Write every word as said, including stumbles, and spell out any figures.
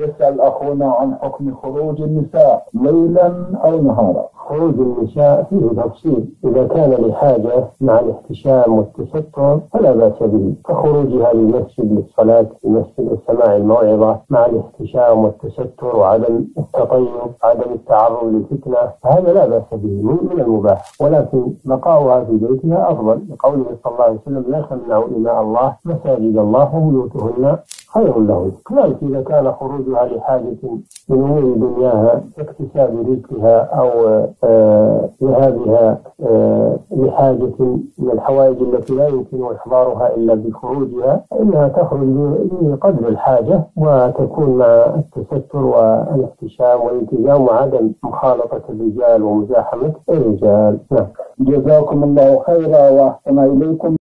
يسأل أخونا عن حكم خروج النساء ليلا أو نهارا. خروج النساء فيه تفصيل، إذا كان لحاجة مع الاحتشام والتستر فلا بأس به، كخروجها للمسجد للصلاة، للمسجد لسماع الموعظة مع الاحتشام والتستر وعدم التطيب، عدم التعرض للفتنة، فهذا لا بأس به من المباح، ولكن بقاؤها في بيتها أفضل، لقوله صلى الله عليه وسلم: لا تمنعوا إماء الله مساجد الله وبيوتهن خير لهم. كذلك إذا كان خروجها لحاجة من أمور دنياها كاكتساب رزقها أو آه ذهابها آه لحاجة من الحوائج التي لا يمكن إحضارها إلا بخروجها، فإنها تخرج بقدر الحاجة وتكون مع التستر والاحتشام والالتزام وعدم مخالطة الرجال ومزاحمة الرجال. جزاكم الله خيرا وأحسن إليكم.